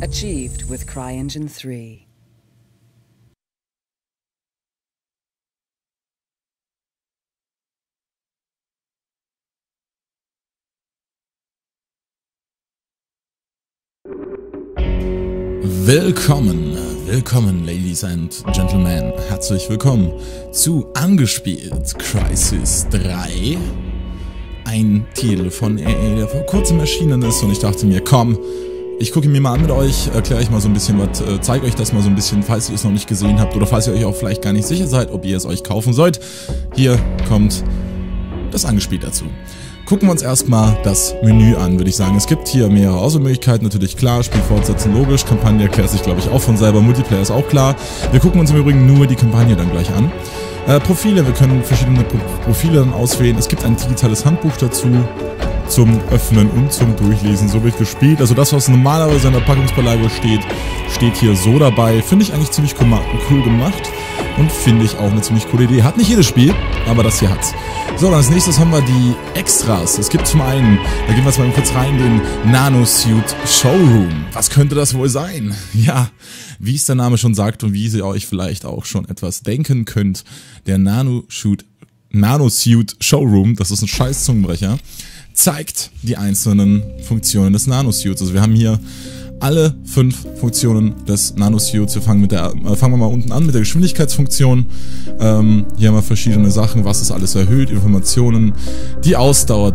Achieved with CryEngine 3. Willkommen, Ladies and Gentlemen. Herzlich willkommen zu Angespielt Crysis 3. Ein Titel von EA, der vor kurzem erschienen ist und ich dachte mir, komm, ich gucke ihn mir mal an mit euch, erkläre euch mal so ein bisschen was, zeige euch das mal so ein bisschen, falls ihr es noch nicht gesehen habt oder falls ihr euch auch vielleicht gar nicht sicher seid, ob ihr es euch kaufen sollt. Hier kommt das Angespielt dazu. Gucken wir uns erstmal das Menü an, würde ich sagen. Es gibt hier mehrere Auswahlmöglichkeiten, natürlich klar, Spiel fortsetzen, logisch, Kampagne erklärt sich, glaube ich, auch von selber, Multiplayer ist auch klar. Wir gucken uns im Übrigen nur die Kampagne dann gleich an. Profile, wir können verschiedene Profile dann auswählen. Es gibt ein digitales Handbuch dazu, zum Öffnen und zum Durchlesen, so wird gespielt. Also das, was normalerweise in der Packungsbeilage steht, steht hier so dabei. Finde ich eigentlich ziemlich cool gemacht und finde ich auch eine ziemlich coole Idee. Hat nicht jedes Spiel, aber das hier hat's. So, dann als nächstes haben wir die Extras. Es gibt zum einen, da gehen wir jetzt mal kurz rein, den Nanosuit Showroom. Was könnte das wohl sein? Ja, wie es der Name schon sagt und wie ihr euch vielleicht auch schon etwas denken könnt, der Nanosuit Showroom, das ist ein scheiß Zungenbrecher, zeigt die einzelnen Funktionen des Nanosuits. Also wir haben hier alle 5 Funktionen des Nanosuits. Wir fangen wir mal unten an mit der Geschwindigkeitsfunktion. Hier haben wir verschiedene Sachen, was es alles erhöht, Informationen, die Ausdauer,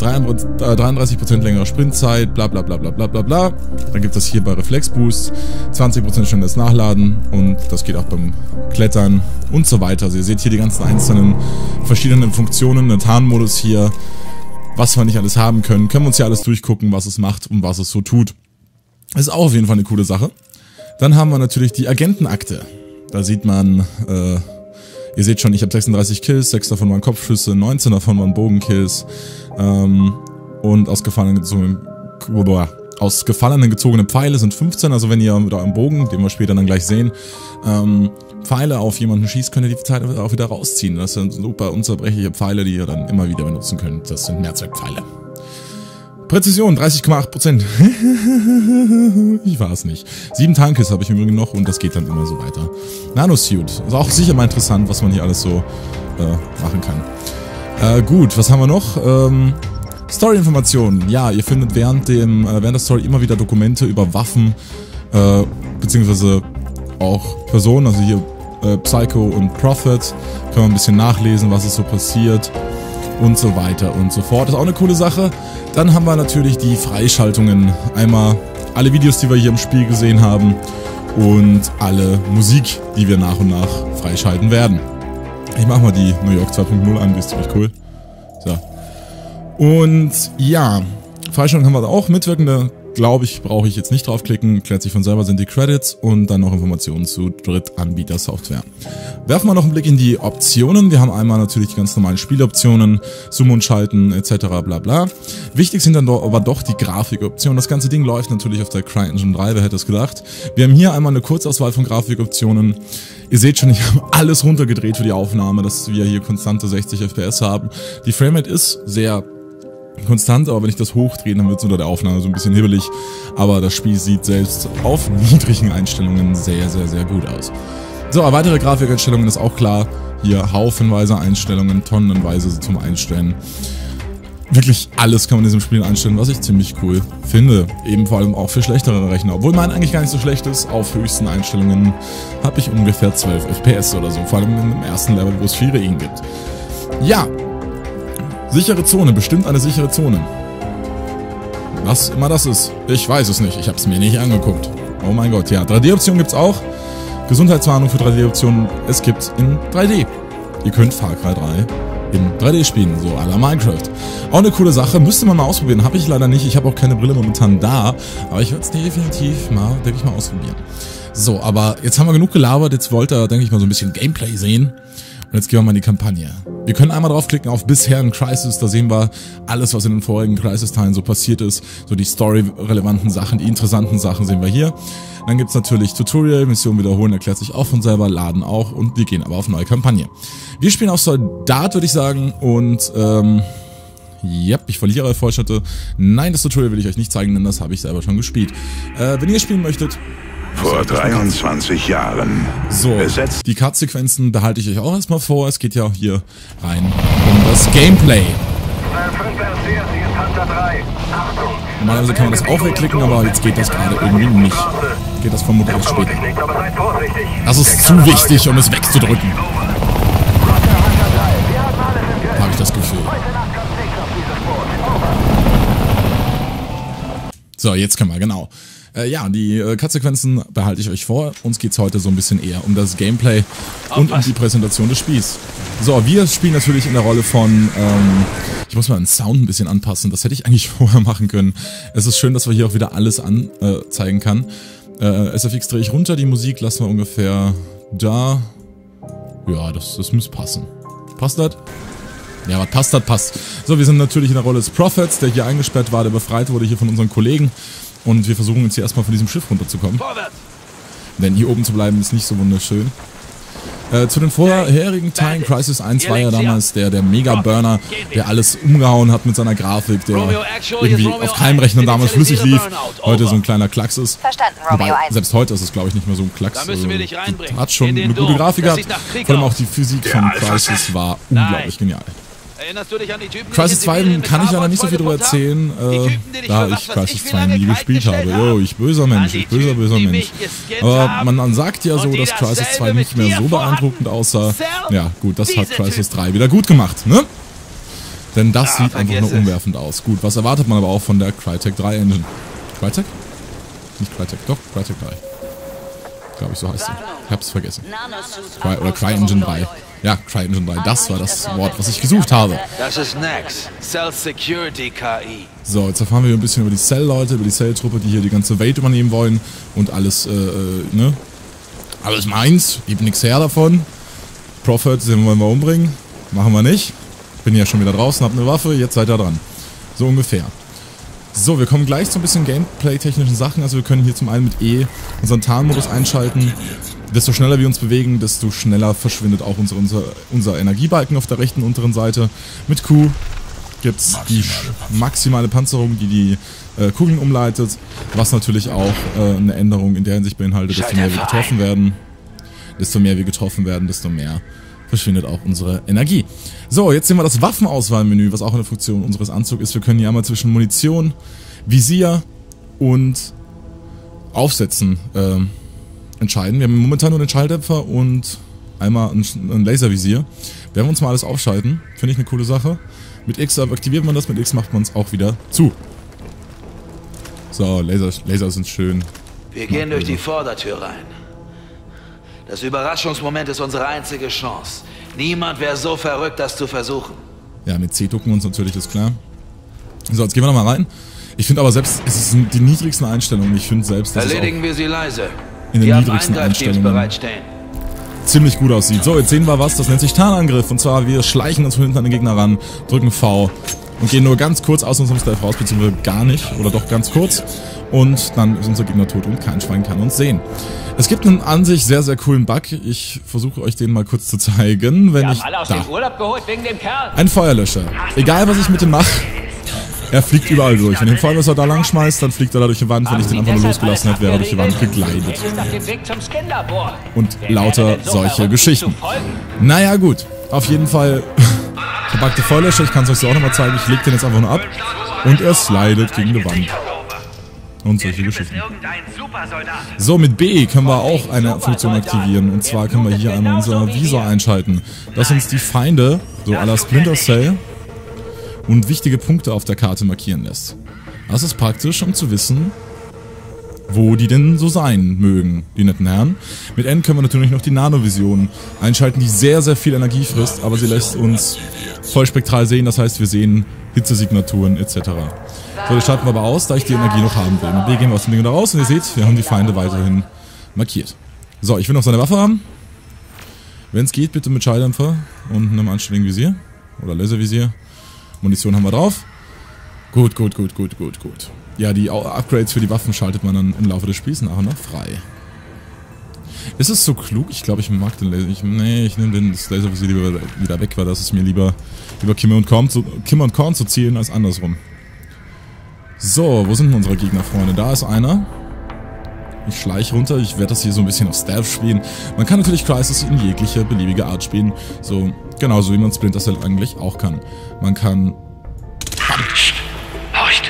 33% längere Sprintzeit, bla bla bla bla bla bla bla. Dann gibt es hier bei Reflexboost 20% schnelles Nachladen und das geht auch beim Klettern und so weiter. Also ihr seht hier die ganzen einzelnen verschiedenen Funktionen, den Tarnmodus hier, was wir nicht alles haben können. Können wir uns hier alles durchgucken, was es macht und was es so tut. Ist auch auf jeden Fall eine coole Sache. Dann haben wir natürlich die Agentenakte. Da sieht man, ihr seht schon, ich habe 36 Kills, 6 davon waren Kopfschüsse, 19 davon waren Bogenkills. Und aus gefallenen gezogene Pfeile sind 15. Also wenn ihr da im Bogen, den wir später dann gleich sehen, Pfeile auf jemanden schießt, könnt ihr die Zeit auch wieder rausziehen. Das sind super unzerbrechliche Pfeile, die ihr dann immer wieder benutzen könnt. Das sind Mehrzweckpfeile. Präzision 30,8%. Ich war es nicht. 7 Tankes habe ich im Übrigen noch und das geht dann immer so weiter. Nanosuit. Ist auch sicher mal interessant, was man hier alles so machen kann. Gut, was haben wir noch? Story-Informationen. Ja, ihr findet während der Story immer wieder Dokumente über Waffen, beziehungsweise auch Personen, also hier Psycho und Prophet. Können wir ein bisschen nachlesen, was ist so passiert. Und so weiter und so fort. Das ist auch eine coole Sache. Dann haben wir natürlich die Freischaltungen. Einmal alle Videos, die wir hier im Spiel gesehen haben und alle Musik, die wir nach und nach freischalten werden. Ich mache mal die New York 2.0 an, die ist ziemlich cool. So. Und ja, Freischaltung haben wir da auch. Mitwirkende, glaube ich, brauche ich jetzt nicht draufklicken. Klärt sich von selber, sind die Credits und dann noch Informationen zu Drittanbieter-Software. Werfen wir noch einen Blick in die Optionen. Wir haben einmal natürlich die ganz normalen Spieloptionen, Zoom und Schalten etc. bla bla. Wichtig sind dann aber doch die Grafikoptionen. Das ganze Ding läuft natürlich auf der CryEngine 3, wer hätte es gedacht. Wir haben hier einmal eine Kurzauswahl von Grafikoptionen. Ihr seht schon, ich habe alles runtergedreht für die Aufnahme, dass wir hier konstante 60 FPS haben. Die Framerate ist sehr konstant, aber wenn ich das hochdrehe, dann wird es unter der Aufnahme so ein bisschen hibbelig. Aber das Spiel sieht selbst auf niedrigen Einstellungen sehr, sehr, sehr gut aus. So, weitere Grafikeinstellungen ist auch klar. Hier haufenweise Einstellungen, tonnenweise zum Einstellen. Wirklich alles kann man in diesem Spiel einstellen, was ich ziemlich cool finde. Eben vor allem auch für schlechtere Rechner. Obwohl mein eigentlich gar nicht so schlecht ist. Auf höchsten Einstellungen habe ich ungefähr 12 FPS oder so. Vor allem im ersten Level, wo es viel Regen gibt. Ja. Sichere Zone, bestimmt eine sichere Zone. Was immer das ist, ich weiß es nicht, ich habe es mir nicht angeguckt. Oh mein Gott, ja, 3D-Optionen gibt's auch. Gesundheitswarnung für 3D-Optionen, es gibt's in 3D. Ihr könnt Far Cry 3 in 3D spielen, so à la Minecraft. Auch eine coole Sache, müsste man mal ausprobieren, habe ich leider nicht, ich habe auch keine Brille momentan da, aber ich werde es definitiv mal, denke ich mal, ausprobieren. So, aber jetzt haben wir genug gelabert, jetzt wollt ihr, denke ich mal, so ein bisschen Gameplay sehen. Und jetzt gehen wir mal in die Kampagne. Wir können einmal draufklicken auf bisher in Crysis, da sehen wir alles, was in den vorigen Crysis-Teilen so passiert ist. So die story-relevanten Sachen, die interessanten Sachen sehen wir hier. Dann gibt's natürlich Tutorial, Mission wiederholen, erklärt sich auch von selber, laden auch und wir gehen aber auf neue Kampagne. Wir spielen auf Soldat, würde ich sagen, und Yep, ich verliere Erfolgsschritte. Nein, das Tutorial will ich euch nicht zeigen, denn das habe ich selber schon gespielt. Wenn ihr spielen möchtet... Vor 23 Jahren. So, die Cut-Sequenzen behalte ich euch auch erstmal vor. Es geht ja auch hier rein um das Gameplay. Normalerweise kann man das auch wegklicken, aber jetzt geht das gerade irgendwie nicht. Geht das vermutlich erst später. Das ist zu wichtig, um es wegzudrücken. Habe ich das Gefühl. So, jetzt können wir, genau. Ja, die Cut-Sequenzen behalte ich euch vor. Uns geht es heute so ein bisschen eher um das Gameplay und um die Präsentation des Spiels. So, wir spielen natürlich in der Rolle von... ich muss mal den Sound ein bisschen anpassen. Das hätte ich eigentlich vorher machen können. Es ist schön, dass wir hier auch wieder alles anzeigen kann. SFX drehe ich runter. Die Musik lassen wir ungefähr da. Ja, das müsste passen. Passt das? Ja, was passt, das passt. So, wir sind natürlich in der Rolle des Prophets, der hier eingesperrt war, der befreit wurde hier von unseren Kollegen. Und wir versuchen jetzt hier erstmal von diesem Schiff runterzukommen. Denn hier oben zu bleiben ist nicht so wunderschön. Zu den vorherigen Teilen, Crysis 1 war ja damals der Mega-Burner, der alles umgehauen hat mit seiner Grafik, der irgendwie auf keinem Rechner damals flüssig lief. Heute so ein kleiner Klacks ist. Wobei, selbst heute ist es, glaube ich, nicht mehr so ein Klacks. Also, hat schon eine gute Grafik gehabt. Vor allem auch die Physik von Crysis war unglaublich genial. Erinnerst du dich an die Typen, Crysis 2 kann ich leider nicht so viel drüber erzählen, da ich Crysis 2 nie gespielt habe. Jo, ich böser Mensch, ich böser Mensch. Aber man sagt ja so, dass Crysis 2 nicht mehr so beeindruckend aussah. Ja, gut, das hat Crysis 3 wieder gut gemacht, ne? Denn das sieht einfach nur umwerfend aus. Gut, was erwartet man aber auch von der Crytek 3 Engine? Crytek? Nicht Crytek, doch, Crytek 3. Glaube ich, so heißt sie. Ich hab's vergessen. Oder CryEngine 3. Ja, CryEngine 3. Das war das Wort, was ich gesucht habe. Das ist Nex. Cell Security KI. So, jetzt erfahren wir ein bisschen über die Cell-Leute, über die Cell-Truppe, die hier die ganze Welt übernehmen wollen. Und alles, ne? Alles meins. Gibt nichts her davon. Prophet, den wollen wir umbringen. Machen wir nicht. Bin ja schon wieder draußen, hab eine Waffe. Jetzt seid ihr dran. So ungefähr. So, wir kommen gleich zu ein bisschen Gameplay-technischen Sachen. Also wir können hier zum einen mit E unseren Tarnmodus einschalten. Desto schneller wir uns bewegen, desto schneller verschwindet auch unser Energiebalken auf der rechten unteren Seite. Mit Q gibt es die maximale Panzerung, die Kugeln umleitet. Was natürlich auch eine Änderung in der Hinsicht beinhaltet, desto mehr wir getroffen werden. Desto mehr verschwindet auch unsere Energie. So, jetzt sehen wir das Waffenauswahlmenü, was auch eine Funktion unseres Anzugs ist. Wir können hier einmal zwischen Munition, Visier und Aufsetzen entscheiden. Wir haben momentan nur einen Schalldämpfer und einmal ein Laservisier. Werden wir uns mal alles aufschalten. Finde ich eine coole Sache. Mit X aktiviert man das, mit X macht man es auch wieder zu. So, Laser sind schön. Wir gehen durch die Vordertür rein. Das Überraschungsmoment ist unsere einzige Chance. Niemand wäre so verrückt, das zu versuchen. Ja, mit C ducken wir uns natürlich, ist klar. So, jetzt gehen wir nochmal rein. Ich finde aber selbst, es sind die niedrigsten Einstellungen. Ich finde selbst, dass erledigen wir sie leise. In den niedrigsten Einstellungen ziemlich gut aussieht. So, jetzt sehen wir was, das nennt sich Tarnangriff. Und zwar, wir schleichen uns von hinten an den Gegner ran, drücken V und gehen nur ganz kurz aus unserem Stealth raus, beziehungsweise gar nicht, oder doch ganz kurz. Und dann ist unser Gegner tot und kein Schwein kann uns sehen. Es gibt einen an sich sehr, sehr coolen Bug. Ich versuche euch den mal kurz zu zeigen. Wenn ich ein Feuerlöscher. Egal, was ich mit dem mache, er fliegt überall durch. Wenn ich den Feuerlöscher da lang schmeißt, dann fliegt er da durch die Wand. Wenn ich den einfach nur losgelassen hätte, wäre er durch die Wand gegleitet. Und lauter solche Geschichten. Naja, gut. Auf jeden Fall verpackte Feuerlöscher. Ich kann es euch so auch nochmal zeigen. Ich lege den jetzt einfach nur ab. Und er slidet gegen die Wand. Und solche Geschichten. So, mit B können wir auch eine Funktion aktivieren. Und zwar können wir hier einmal unser Visor einschalten, das uns die Feinde, so à la Splinter Cell, und wichtige Punkte auf der Karte markieren lässt. Das ist praktisch, um zu wissen, wo die denn so sein mögen, die netten Herren. Mit N können wir natürlich noch die Nanovision einschalten, die sehr, sehr viel Energie frisst, aber sie lässt uns vollspektral sehen, das heißt, wir sehen Hitzesignaturen etc. So, die schalten wir aber aus, da ich die Energie noch haben will. Mit B gehen wir aus dem Ding da raus und ihr seht, wir haben die Feinde weiterhin markiert. So, ich will noch seine Waffe haben. Wenn es geht, bitte mit Schalldämpfer und einem anständigen Visier. Oder Laservisier. Munition haben wir drauf. Gut. Ja, die Upgrades für die Waffen schaltet man dann im Laufe des Spiels nach und nach frei. Ist es so klug? Ich glaube, ich mag den Laser. Nee, ich nehme das Laservisier lieber wieder weg, weil das ist mir lieber Kimmer und Korn zu zielen als andersrum. So, wo sind denn unsere Gegner, Freunde? Da ist einer. Ich schleiche runter. Ich werde das hier so ein bisschen auf Stealth spielen. Man kann natürlich Crysis in jegliche beliebige Art spielen. So, genauso wie man Splinter Cell eigentlich auch kann. Man kann... Horcht!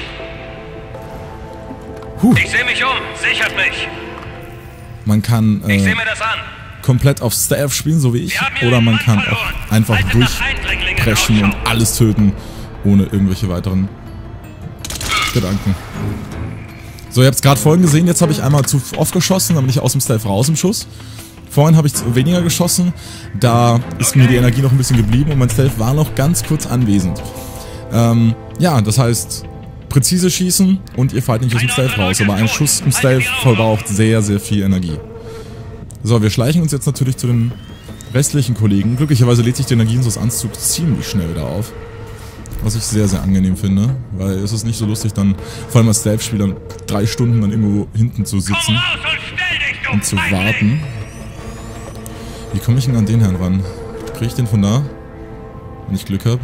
Ich sehe mich um. Sichert mich. Man kann Ich sehe mir das an. komplett auf Stealth spielen, so wie ich. Oder man kann auch einfach durchpreschen und alles töten, ohne irgendwelche weiteren Gedanken. So, ihr habt es gerade vorhin gesehen, jetzt habe ich einmal zu oft geschossen, dann bin ich aus dem Stealth raus im Schuss. Vorhin habe ich weniger geschossen, da ist mir die Energie noch ein bisschen geblieben und mein Stealth war noch ganz kurz anwesend. Ja, das heißt, präzise schießen und ihr fallt nicht aus dem Stealth raus, aber ein Schuss im Stealth verbraucht sehr, sehr viel Energie. So, wir schleichen uns jetzt natürlich zu den restlichen Kollegen. Glücklicherweise lädt sich die Energie unseres Anzugs ziemlich schnell wieder auf. Was ich sehr, sehr angenehm finde, weil es ist nicht so lustig, dann vor allem als Stealth-Spieler 3 Stunden dann irgendwo hinten zu sitzen und zu warten. Wie komme ich denn an den Herrn ran? Kriege ich den von da? Wenn ich Glück habe.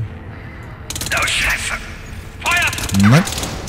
Nein.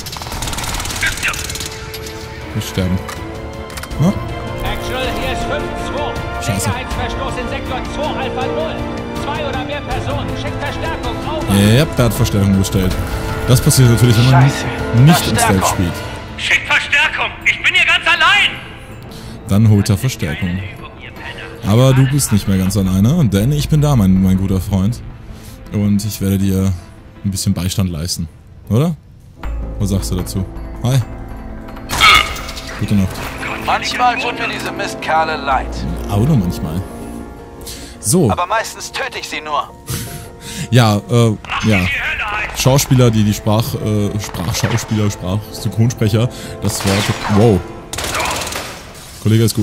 Wir sterben. Na? Actual, hier ist 5-2. Scheiße. Sicherheitsverstoß in Sektor 2 Alpha 0. 2 oder mehr Personen. Schickt Verstärkung. Over. Ja, der hat Verstärkung gestellt. Das passiert natürlich, wenn man nicht im Stealth spielt. Schickt Verstärkung. Ich bin hier ganz allein. Dann holt er Verstärkung. Aber du bist nicht mehr ganz alleine, denn ich bin da, mein guter Freund. Und ich werde dir ein bisschen Beistand leisten. Oder? Was sagst du dazu? Hi. Gute Nacht. Manchmal tun mir diese Mistkerle leid. Aber nur manchmal. So. Aber meistens töte ich sie nur. Ja, ja. Schauspieler, die Sprachschauspieler, Synchronsprecher, das Wort... Wow. Kollege ist gut.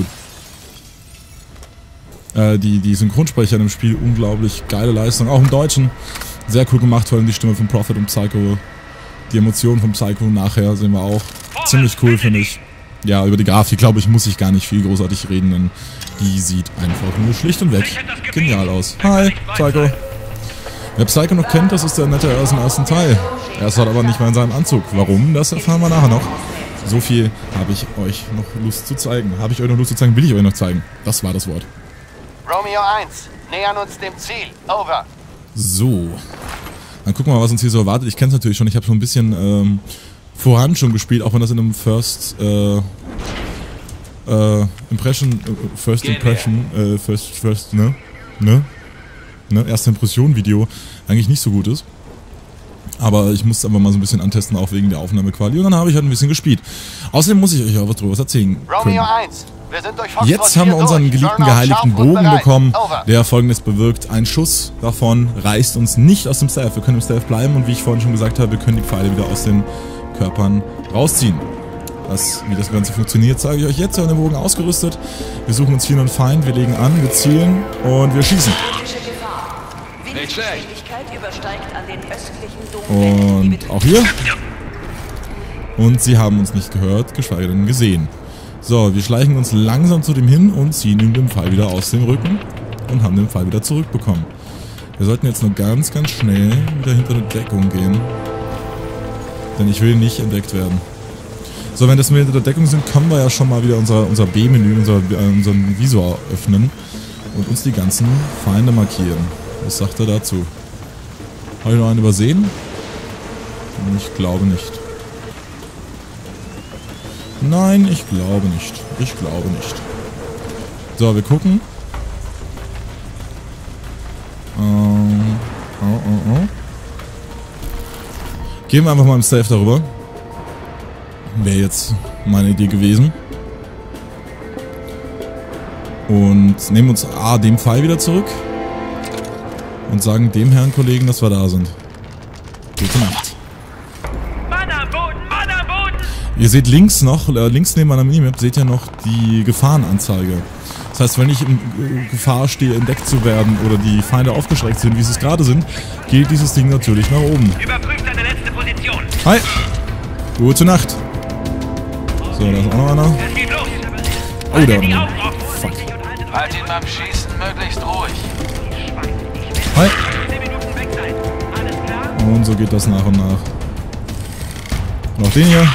Die Synchronsprecher in dem Spiel, unglaublich geile Leistung. Auch im Deutschen. Sehr cool gemacht, vor allem die Stimme von Prophet und Psycho. Die Emotionen von Psycho nachher sehen wir auch. Ziemlich cool, finde ich. Ja, über die Grafik, glaube ich, muss ich gar nicht viel großartig reden, denn die sieht einfach nur schlicht und weg genial aus. Hi, Psycho. Wer Psycho noch kennt, das ist der nette aus dem ersten Teil. Er ist halt aber nicht mehr in seinem Anzug. Warum? Das erfahren wir nachher noch. So viel habe ich euch noch Lust zu zeigen. Habe ich euch noch Lust zu zeigen? Will ich euch noch zeigen? Das war das Wort. Romeo 1, nähern uns dem Ziel. Over. So. Dann gucken wir mal, was uns hier so erwartet. Ich kenne es natürlich schon. Ich habe schon ein bisschen voran schon gespielt, auch wenn das in einem First Impression, erste Impression Video eigentlich nicht so gut ist. Aber ich musste aber mal so ein bisschen antesten, auch wegen der Aufnahmequalität. Und dann habe ich halt ein bisschen gespielt. Außerdem muss ich euch auch was drüber erzählen können. Romeo 1, wir sind durch Foxtrot Jetzt haben wir unseren durch. geliebten Burnout geheiligten scharf und Bogen bereit. bekommen, Over. der Folgendes bewirkt. Ein Schuss davon reißt uns nicht aus dem Stealth. Wir können im Stealth bleiben und wie ich vorhin schon gesagt habe, wir können die Pfeile wieder aus den Körpern rausziehen. Wie das Ganze funktioniert, zeige ich euch jetzt. Wir haben den Bogen ausgerüstet. Wir suchen uns hier einen Feind, wir legen an, wir zielen und wir schießen. Nicht schlecht. Übersteigt an den östlichen Und auch hier. Und sie haben uns nicht gehört, geschweige denn gesehen. So, wir schleichen uns langsam zu dem hin und ziehen ihm den Pfeil wieder aus dem Rücken und haben den Pfeil wieder zurückbekommen. Wir sollten jetzt nur ganz, ganz schnell wieder hinter eine Deckung gehen. Denn ich will nicht entdeckt werden. So, wenn wir hinter der Deckung sind, können wir ja schon mal wieder unser B-Menü, unseren Visor öffnen und uns die ganzen Feinde markieren. Was sagt er dazu? Habe ich noch einen übersehen? Ich glaube nicht. Nein, ich glaube nicht. Ich glaube nicht. So, wir gucken. Gehen wir einfach mal im Stealth darüber. Wäre jetzt meine Idee gewesen. Und nehmen uns den Pfeil wieder zurück. Und sagen dem Herrn Kollegen, dass wir da sind. Gute Nacht. Mann am Boden, Mann am Boden! Ihr seht links noch, links neben meiner Minimap, seht ihr noch die Gefahrenanzeige. Das heißt, wenn ich in Gefahr stehe, entdeckt zu werden oder die Feinde aufgeschreckt sind, wie sie es gerade sind, geht dieses Ding natürlich nach oben. Überprüft deine letzte Position. Hi! Gute Nacht! So, da ist auch noch einer. Es geht los. Oh, der Die war Augen auf. Fuck. Vorsichtig und haltet Halt ihn beim Schießen möglichst ruhig. Hi. 10 Minuten weg sein. Alles klar? Und so geht das nach und nach. Noch den hier.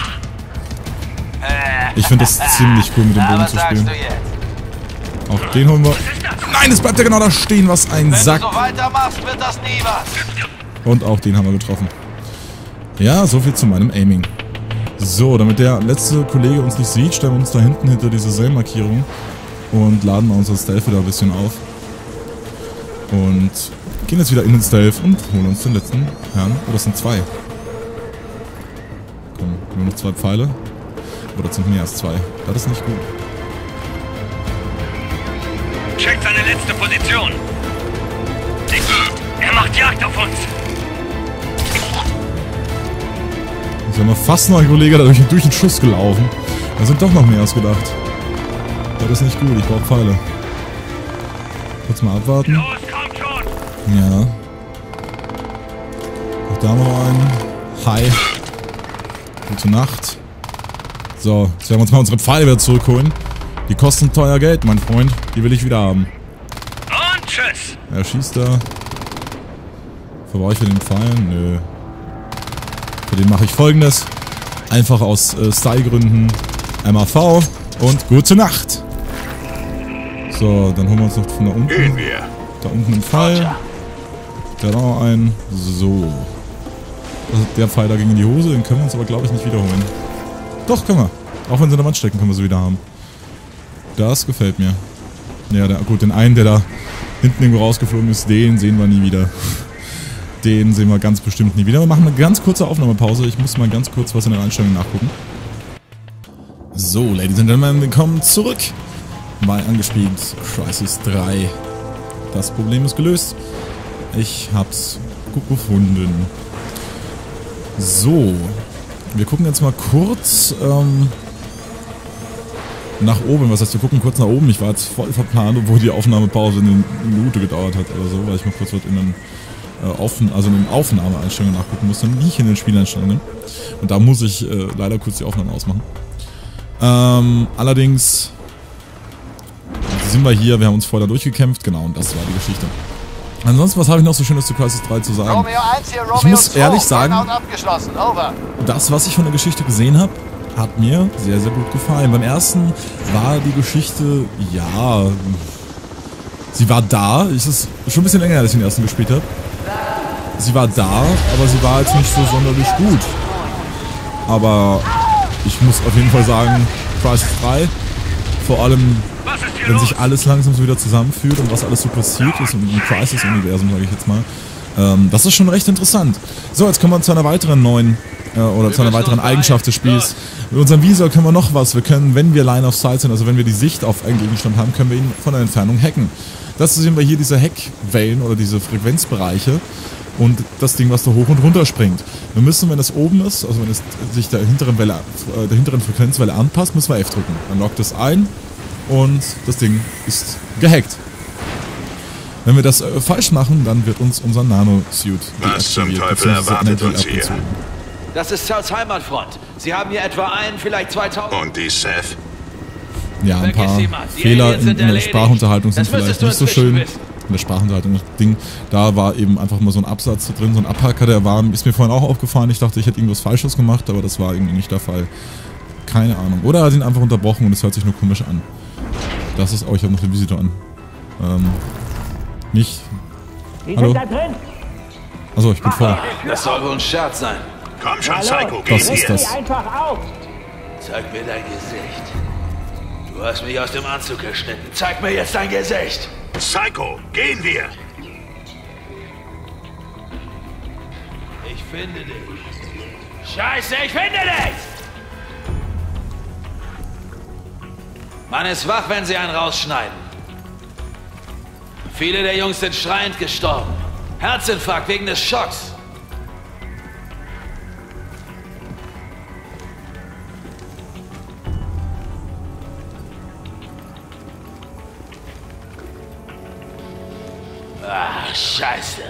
Ich finde das ziemlich cool, mit dem Bogen Was zu sagst spielen. du jetzt? Auch den holen wir. Nein, es bleibt ja genau da stehen, was ein Wenn Sack. du so weitermachst, wird das nie was. Und auch den haben wir getroffen. Ja, so viel zu meinem Aiming. So, damit der letzte Kollege uns nicht sieht, stellen wir uns da hinten hinter diese Cell-Markierung und laden mal unser Stealth wieder ein bisschen auf. Und gehen jetzt wieder in den Stealth und holen uns den letzten Herrn. Oh, das sind zwei. Komm, nur noch 2 Pfeile. Oder sind mehr als 2. Das ist nicht gut. Checkt seine letzte Position. Er macht Jagd auf uns. Jetzt haben wir fast noch ein Kollege da durch den Schuss gelaufen. Da sind doch noch mehr als gedacht. Das ist nicht gut, ich brauche Pfeile. Kurz mal abwarten. Los, kommt schon. Ja. Auch da noch einen. Hi. Gute Nacht. So, jetzt werden wir uns mal unsere Pfeile wieder zurückholen. Die kosten teuer Geld, mein Freund. Die will ich wieder haben. Und tschüss. Er schießt da. Verbrauche ich für den Pfeil? Nö. Für den mache ich Folgendes. Einfach aus Style-Gründen einmal V und gute Nacht. So, dann holen wir uns noch von da unten. Gehen wir. Da unten einen Pfeil. Da noch einen. So. Also der Pfeil da ging in die Hose, den können wir uns aber glaube ich nicht wiederholen. Doch, können wir. Auch wenn sie in der Wand stecken, können wir sie wieder haben. Das gefällt mir. Ja, gut, den einen, der da hinten irgendwo rausgeflogen ist, den sehen wir nie wieder. Den sehen wir ganz bestimmt nie wieder. Wir machen eine ganz kurze Aufnahmepause. Ich muss mal ganz kurz was in den Einstellungen nachgucken. So, Ladies and Gentlemen, willkommen zurück bei Angespielt Crysis 3. Das Problem ist gelöst. Ich hab's gut gefunden. So, wir gucken jetzt mal kurz nach oben. Was heißt, wir gucken kurz nach oben. Ich war jetzt voll verplant, obwohl die Aufnahmepause eine Minute gedauert hat oder so, weil ich mal kurz was in den Aufnahmeeinstellungen nachgucken musste, nicht in den Spieleinstellungen. Und da muss ich leider kurz die Aufnahme ausmachen. Allerdings sind wir hier, wir haben uns vorher durchgekämpft, genau, und das war die Geschichte. Ansonsten, was habe ich noch so Schönes zu Crysis 3 zu sagen? Romeo 1 hier, Romeo Ich muss 2. ehrlich sagen, Burnout abgeschlossen. Over. das, was ich von der Geschichte gesehen habe, hat mir sehr, sehr gut gefallen. Beim ersten war die Geschichte, ja, sie war da. Es ist schon ein bisschen länger, als ich den ersten gespielt habe. Sie war da, aber sie war jetzt nicht so sonderlich gut. Aber ich muss auf jeden Fall sagen, Crysis 3, vor allem, wenn sich alles langsam so wieder zusammenführt und was alles so passiert ist im Crysis-Universum, sage ich jetzt mal, das ist schon recht interessant. So, jetzt kommen wir zu einer weiteren neuen, zu einer weiteren Eigenschaft des Spiels. Mit unserem Visor können wir noch was. Wir können, wenn wir Line of Sight sind, also wenn wir die Sicht auf einen Gegenstand haben, können wir ihn von der Entfernung hacken. Dazu sehen wir hier diese Hackwellen oder diese Frequenzbereiche und das Ding, was da hoch und runter springt. Wir müssen, wenn es oben ist, also wenn es sich der hinteren Frequenzwelle anpasst, müssen wir F drücken. Dann lockt es ein und das Ding ist gehackt. Wenn wir das falsch machen, dann wird uns unser Nano-Suit Was zum deaktiviert, Teufel beziehungsweise erwartet eventuell uns hier? abgezogen. Das ist Souths Heimatfront. Sie haben hier etwa vielleicht 2000... Und die Seth? Ja, ein Vergiss paar sie mal. Die Fehler Aliens in sind der erledigt. Sprachunterhaltung sind Das müsstest vielleicht du nicht so inzwischen schön. wissen. In der Sprachunterhaltung Ding, da war eben einfach mal so ein Absatz drin, so ein Abhacker, der war, ist mir vorhin auch aufgefallen. Ich dachte, ich hätte irgendwas Falsches gemacht, aber das war irgendwie nicht der Fall. Keine Ahnung. Oder er hat ihn einfach unterbrochen und es hört sich nur komisch an. Das ist, oh, ich habe noch den Visitor an. Nicht. Hallo? Achso, ich bin voll. Das soll wohl ein Scherz sein. Komm schon, Psycho, geh Was ist das? Einfach auf! Zeig mir dein Gesicht. Du hast mich aus dem Anzug geschnitten. Zeig mir jetzt dein Gesicht. Psycho, gehen wir! Ich finde dich. Scheiße, ich finde dich! Man ist wach, wenn sie einen rausschneiden. Viele der Jungs sind schreiend gestorben. Herzinfarkt wegen des Schocks. Ah, Scheiße.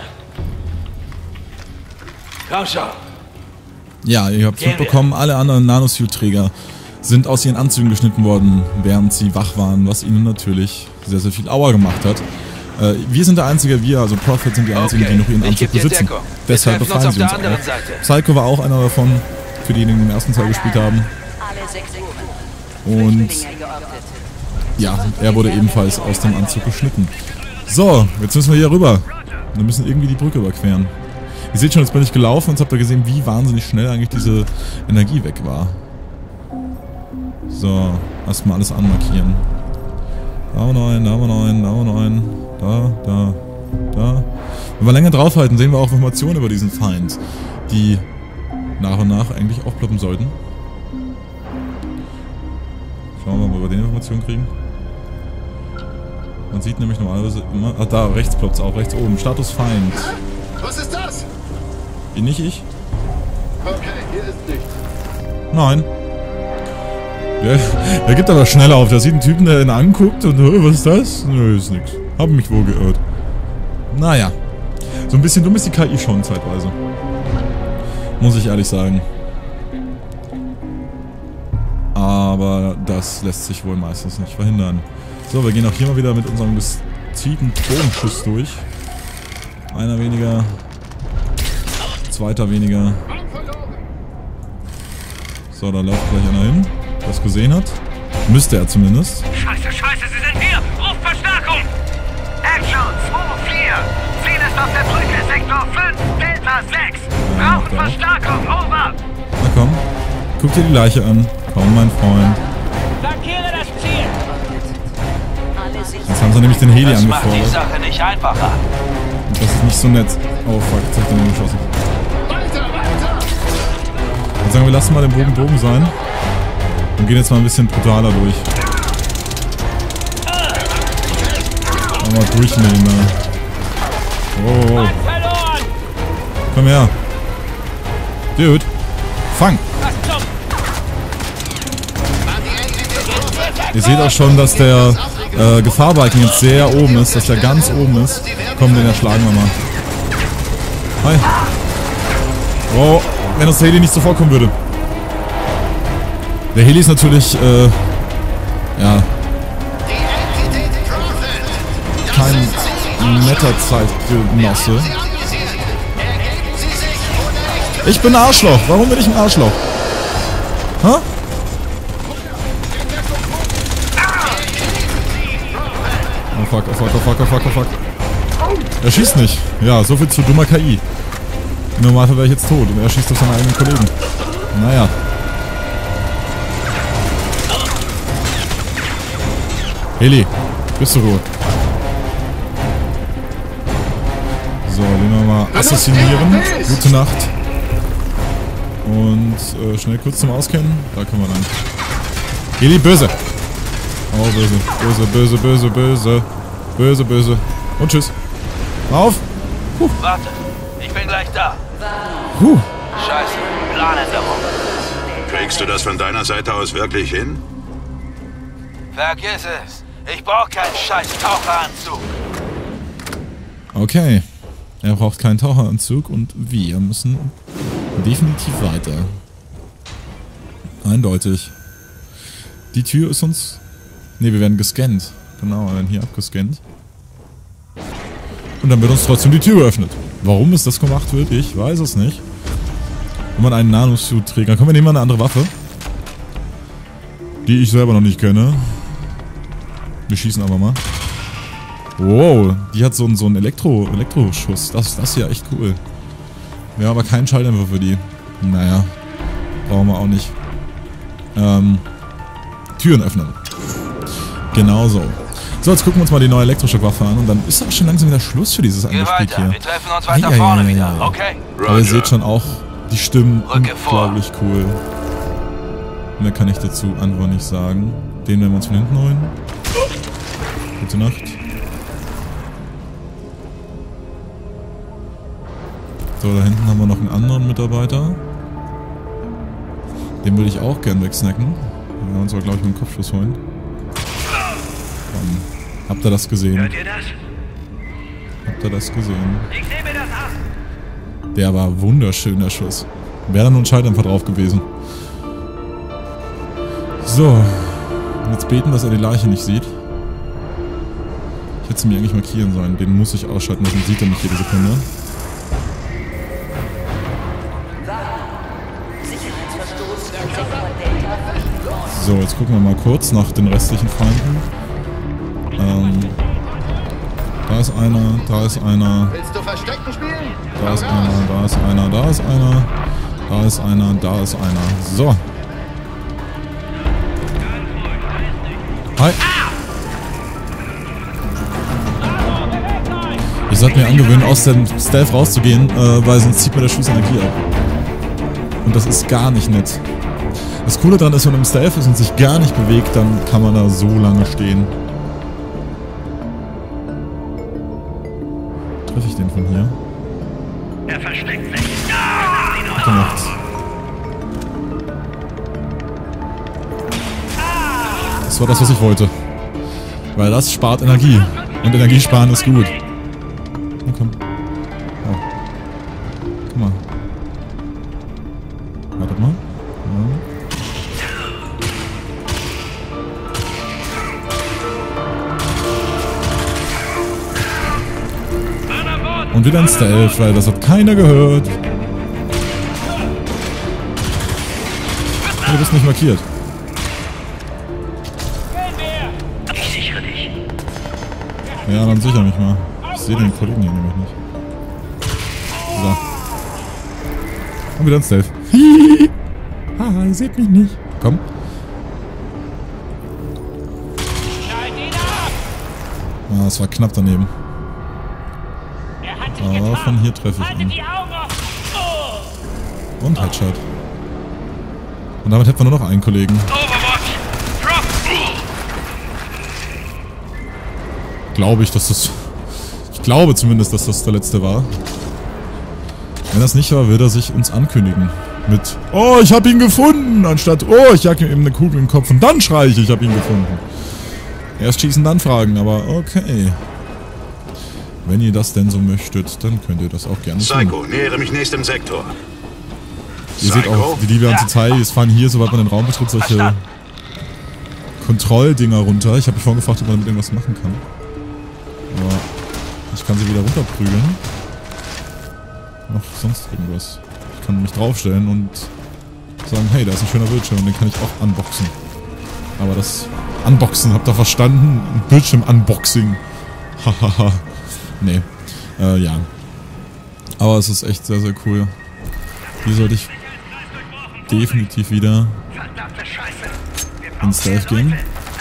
Komm schon. Ja, ihr habt Gehen wir. mitbekommen, alle anderen Nanosuit-Träger sind aus ihren Anzügen geschnitten worden, während sie wach waren, was ihnen natürlich sehr, sehr viel Aua gemacht hat. Wir sind der Einzige, also Prophet sind die Einzigen, die noch ihren Anzug besitzen. Deshalb befreien sie uns auch. Psycho war auch einer davon, für diejenigen, die den ersten Teil gespielt haben. Und ja, er wurde ebenfalls aus dem Anzug geschnitten. So, jetzt müssen wir hier rüber. Wir müssen irgendwie die Brücke überqueren. Ihr seht schon, jetzt bin ich gelaufen und habt ihr gesehen, wie wahnsinnig schnell eigentlich diese Energie weg war. So, erstmal alles anmarkieren. Da haben wir noch einen, da haben wir noch einen, da haben wir noch einen. Da. Wenn wir länger draufhalten, sehen wir auch Informationen über diesen Feind, die nach und nach eigentlich aufploppen sollten. Schauen wir mal, ob wir den Informationen kriegen. Man sieht nämlich normalerweise immer... Ah, da, rechts ploppt es auf, rechts oben. Status Feind. Was ist das? Nicht ich? Okay, hier ist nichts. Nein. Der gibt aber schneller auf. Der sieht einen Typen, der ihn anguckt und... Was ist das? Nö, ist nix. Hab mich wohl geirrt. Naja. So ein bisschen dumm ist die KI schon zeitweise. Muss ich ehrlich sagen. Aber das lässt sich wohl meistens nicht verhindern. So, wir gehen auch hier mal wieder mit unserem gezielten Bogenschuss durch. Einer weniger. Zweiter weniger. So, da läuft gleich einer hin, der es gesehen hat. Müsste er zumindest. Scheiße, sie sind hier! Ruf Verstärkung! Action 2-4! Ziel ist auf der Brücke, Sektor 5, Delta 6! Brauchen Verstärkung, over! Na komm, guck dir die Leiche an. Komm, mein Freund. Markiere das Ziel! Jetzt haben sie nämlich den Heli Das macht die angefordert. Sache nicht einfacher. Und das ist nicht so nett. Oh fuck, jetzt hab ich den geschossen. Ich würde sagen, wir lassen mal den Bogen sein. Und gehen jetzt mal ein bisschen brutaler durch. Mal durchnehmen, ne? Oh. Komm her. Dude. Fang. Ihr seht auch schon, dass der Gefahrbalken jetzt sehr oben ist, dass der ganz oben ist. Komm, den erschlagen wir mal. Hi. Oh, wenn das Heli nicht so vorkommen würde. Der Heli ist natürlich, ja, kein netter Zeitgenosse. Ich bin ein Arschloch. Warum bin ich ein Arschloch? Hä? Oh fuck, oh fuck, oh fuck, oh fuck, oh fuck. Er schießt nicht. Ja, so viel zu dummer KI. Im Normalfall wäre ich jetzt tot und er schießt auf seine eigenen Kollegen. Naja. Heli, bist du Ruhe. So, den wir mal assassinieren. Gute Nacht. Und schnell kurz zum Auskennen. Da können wir dann. Heli, böse. Oh, böse. Böse, böse, böse, böse. Böse, böse. Und tschüss. Auf. Warte, ich bin gleich da. Scheiße, Planänderung. Kriegst du das von deiner Seite aus wirklich hin? Vergiss es. Ich brauche keinen scheiß Taucheranzug. Okay. Er braucht keinen Taucheranzug und wir müssen definitiv weiter. Eindeutig. Die Tür ist uns... Ne, wir werden gescannt. Genau, wir werden hier abgescannt. Und dann wird uns trotzdem die Tür geöffnet. Warum es das gemacht wird, ich weiß es nicht. Wenn man einen Nanosuit trägt, dann können wir nehmen wir eine andere Waffe. Die ich selber noch nicht kenne. Wir schießen aber mal. Wow, die hat so einen Elektroschuss. Das ist ja echt cool. Wir haben aber keinen Schalldämpfer für die. Naja, brauchen wir auch nicht. Türen öffnen. Genauso. So, jetzt gucken wir uns mal die neue Elektroschokwaffe an und dann ist auch schon langsam wieder Schluss für dieses Angriffskrieg hier. Wir treffen uns weiter vorne wieder, okay? Aber ihr seht schon auch, die Stimmen unglaublich cool. Mehr kann ich dazu einfach nicht sagen. Den werden wir uns von hinten holen. Gute Nacht. So, da hinten haben wir noch einen anderen Mitarbeiter. Den würde ich auch gern wegsnacken. Wir werden uns aber, glaube ich, mit dem Kopfschuss holen. Habt ihr das gesehen? Hört ihr das? Habt ihr das gesehen? Ich sehe mir das an. Der war wunderschön, der Schuss. Wäre da nur ein Schalldämpfer drauf gewesen. So. Jetzt beten, dass er die Leiche nicht sieht. Ich hätte sie mir eigentlich markieren sollen. Den muss ich ausschalten, sonst sieht er mich jede Sekunde. So, jetzt gucken wir mal kurz nach den restlichen Feinden. Da ist einer, da ist einer. Willst du Verstecken spielen? Da ist einer, da ist einer, da ist einer. Da ist einer, da ist einer. So. Hi. Ich sollte mir angewöhnen, aus dem Stealth rauszugehen, weil sonst zieht mir der Schuss Energie ab. Und das ist gar nicht nett. Das Coole daran ist, wenn man im Stealth ist und sich gar nicht bewegt, dann kann man da so lange stehen. Treffe ich den von hier? Er versteckt sich. Hat er nichts. Das war das, was ich wollte. Weil das spart Energie. Und Energie sparen ist gut. Na komm. Oh. Guck mal. Wartet mal. Ja. Und wieder ein Stealth, weil das hat keiner gehört. Du bist nicht markiert. Ich sichere dich. Ja, dann sicher mich mal. Ich sehe den Kollegen hier nämlich nicht. So. Und wieder ein Stealth. Hihihi. Haha, ihr seht mich nicht. Komm. Ah, das war knapp daneben. Aber von hier treffe ich ihn. Und Headshot. Und damit hätten wir nur noch einen Kollegen. Glaube ich, dass das... Ich glaube zumindest, dass das der letzte war. Wenn das nicht war, wird er sich uns ankündigen. Mit, oh, ich hab ihn gefunden! Anstatt, oh, ich jag ihm eben eine Kugel in den Kopf und dann schreie ich hab ihn gefunden. Erst schießen, dann fragen, aber okay. Wenn ihr das denn so möchtet, dann könnt ihr das auch gerne tun. Psycho, nähere mich nächstem Sektor. Ihr seht auch, wie die ganze Zeit, es fahren hier, sobald man den Raum betritt, solche Kontrolldinger runter. Ich habe mich vorhin gefragt, ob man damit irgendwas machen kann. Aber ich kann sie wieder runterprügeln. Noch sonst irgendwas. Ich kann mich draufstellen und sagen, hey, da ist ein schöner Bildschirm und den kann ich auch unboxen. Aber das Unboxen, habt ihr verstanden? Ein Bildschirm-Unboxing. Hahaha. Nee. Ja. Aber es ist echt sehr, sehr cool. Hier sollte ich definitiv wieder ins Stealth gehen.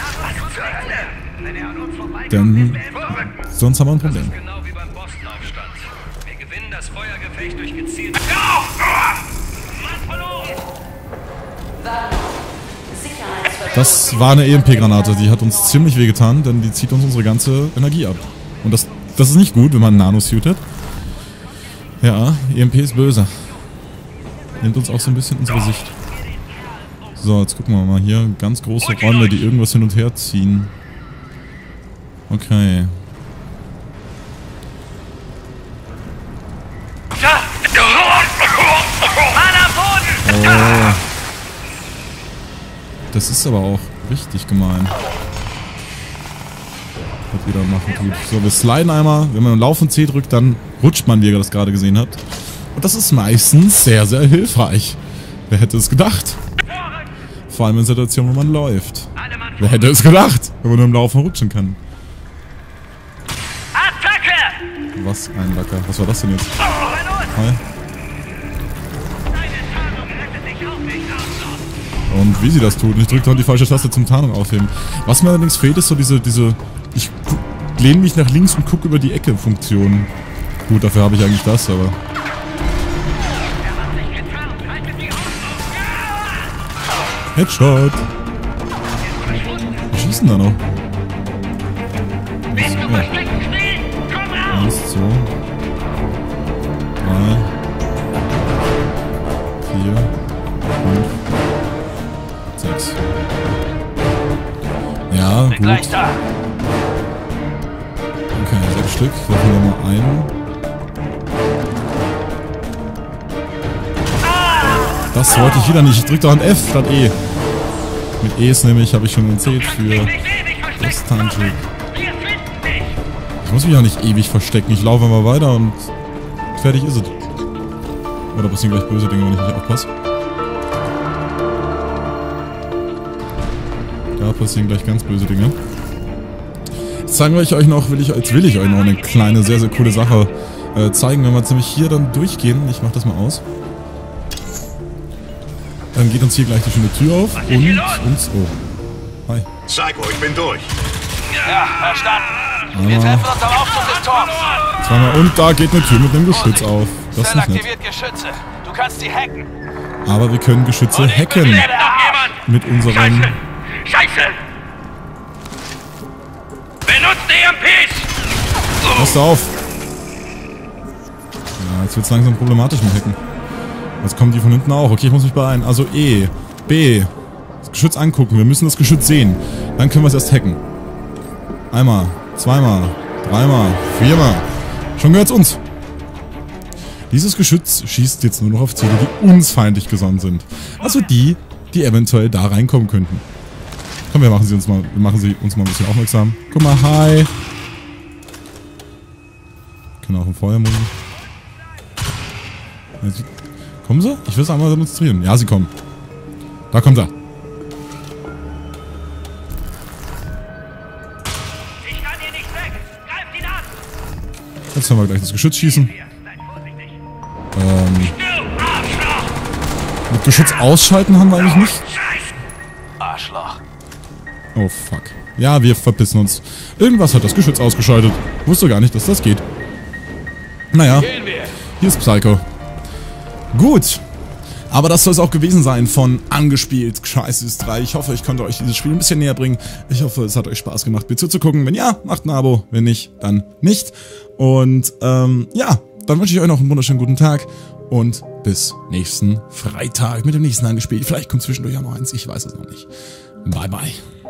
Denn sonst haben wir ein Problem. Das war eine EMP-Granate, die hat uns ziemlich wehgetan, denn die zieht uns unsere ganze Energie ab. Und das ist nicht gut, wenn man einen Nano-Suit hat. Ja, EMP ist böse. Nimmt uns auch so ein bisschen unsere Sicht. So, jetzt gucken wir mal hier. Ganz große Räume, die irgendwas hin und her ziehen. Okay. Oh. Das ist aber auch richtig gemein. Was wieder machen tut. So, wir sliden einmal. Wenn man im Laufen C drückt, dann rutscht man, wie ihr das gerade gesehen habt. Und das ist meistens sehr, sehr hilfreich. Wer hätte es gedacht? Vor allem in Situationen, wo man läuft. Wer hätte es gedacht, wenn man nur im Laufen rutschen kann? Attacke! Was ein Lacker. Was war das denn jetzt? Hi. Und wie sie das tut. Ich drücke doch die falsche Taste zum Tarnung aufheben. Was mir allerdings fehlt, ist so diese ich lehne mich nach links und gucke über die Ecke Funktion. Gut, dafür habe ich eigentlich das, aber... Headshot! Wir schießen da noch. Ja. 1, 2, 3, 4, 5, 6. Ja, gut. Okay, 6 Stück. Wir machen mal einen. Das wollte ich wieder nicht. Ich drück doch ein F statt E. Mit E's nämlich habe ich schon erzählt für das Tantric. Ich muss mich auch nicht ewig verstecken. Ich laufe mal weiter und fertig ist es. Oder passieren gleich böse Dinge, wenn ich nicht aufpasse. Da passieren gleich ganz böse Dinge. Jetzt zeigen wir euch noch, will ich euch noch eine kleine, sehr, sehr coole Sache zeigen. Wenn wir jetzt nämlich hier dann durchgehen, ich mach das mal aus. Dann geht uns hier gleich die schöne Tür auf und uns... Oh. Hi. Psycho, ich bin durch. Ja, verstanden. Wir treffen uns am Aufzug des Turms. Zweimal und da geht eine Tür mit einem Geschütz auf. Das ist nicht nett. Aktiviert Geschütze. Du kannst sie hacken. Aber wir können Geschütze hacken. Mit unseren... Scheiße! Benutzt EMPs! Passt auf! Ja, jetzt wird's langsam problematisch mit Hacken. Jetzt kommen die von hinten auch. Okay, ich muss mich beeilen. Also E, B. Das Geschütz angucken. Wir müssen das Geschütz sehen. Dann können wir es erst hacken. Einmal, zweimal, dreimal, viermal. Schon gehört's uns. Dieses Geschütz schießt jetzt nur noch auf Ziele, die uns feindlich gesonnen sind. Also die eventuell da reinkommen könnten. Komm, wir machen sie uns mal ein bisschen aufmerksam. Guck mal, hi. Können auch ein Feuermodus. Kommen sie? Ich will es einmal demonstrieren. Ja, sie kommen. Da kommt er. Jetzt haben wir gleich das Geschütz schießen. Mit Geschütz ausschalten haben wir eigentlich nicht. Arschloch. Oh fuck. Ja, wir verpissen uns. Irgendwas hat das Geschütz ausgeschaltet. Wusste gar nicht, dass das geht. Naja, hier ist Psycho. Gut. Aber das soll es auch gewesen sein von Angespielt Crysis 3. Ich hoffe, ich konnte euch dieses Spiel ein bisschen näher bringen. Ich hoffe, es hat euch Spaß gemacht, mir zuzugucken. Wenn ja, macht ein Abo. Wenn nicht, dann nicht. Und ja, dann wünsche ich euch noch einen wunderschönen guten Tag. Und bis nächsten Freitag mit dem nächsten Angespielt. Vielleicht kommt zwischendurch auch noch eins. Ich weiß es noch nicht. Bye, bye.